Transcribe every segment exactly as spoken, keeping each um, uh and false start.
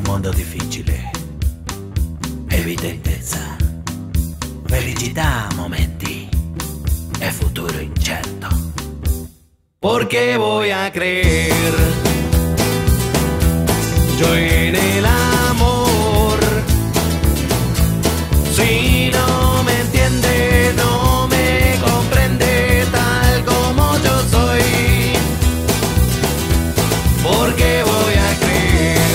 un mondo difficile, evidenza, felicità a momenti e futuro incerto. Porque voy a creer yo en el amor. Si no me entiende, no me comprende tal como yo soy. Porque voy a creer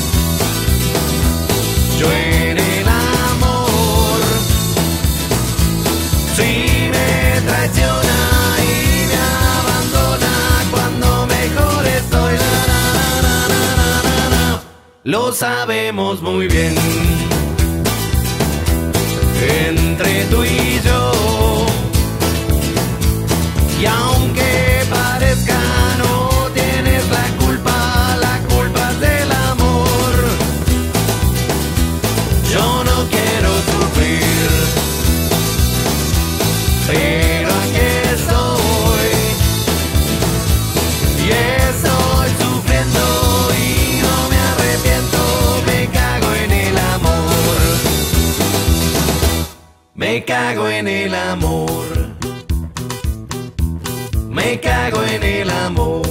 yo en el amor. Si me traiciona y me abandona cuando mejor estoy, na, na, na, na, na, na, na. Lo sabemos muy bien entre tú y yo. Y aunque parezca no tienes la culpa, la culpa es del amor. Yo no quiero sufrir, pero aquí estoy. Y estoy sufriendo y no me arrepiento. Me cago en el amor. Me cago en el amor. Me cago en el amor.